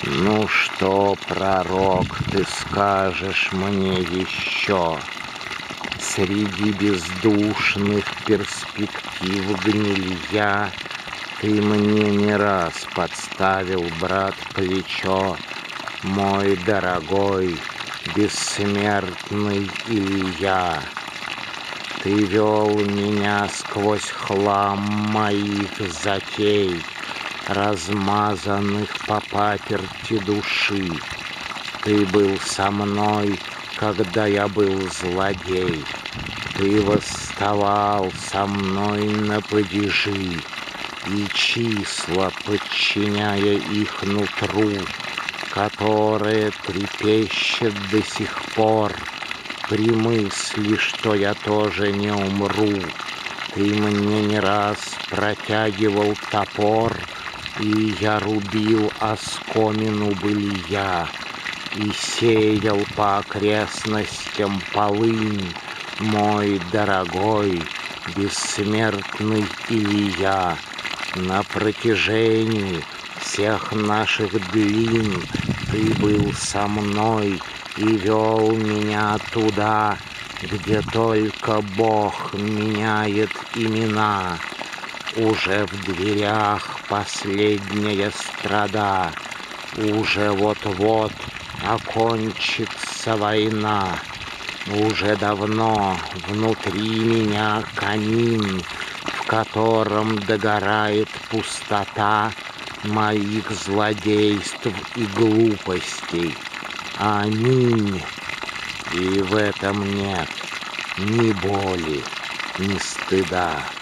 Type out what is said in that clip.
Ну что, пророк, ты скажешь мне еще? Среди бездушных перспектив гнилья ты мне не раз подставил, брат, плечо, мой дорогой, бессмертный Илья. Ты вел меня сквозь хлам моих затей, размазанных по паперти души. Ты был со мной, когда я был злодей. Ты восставал со мной на падежи, и числа, подчиняя их нутру, которое трепещет до сих пор при мысли, что я тоже не умру. Ты мне не раз протягивал топор, и я рубил оскомину былия, и сеял по окрестностям полынь, мой дорогой, бессмертный Илья. На протяжении всех наших длин ты был со мной и вел меня туда, где только Бог меняет имена. Уже в дверях последняя страда, уже вот-вот окончится война. Уже давно внутри меня камин, в котором догорает пустота моих злодейств и глупостей. Аминь. И в этом нет ни боли, ни стыда.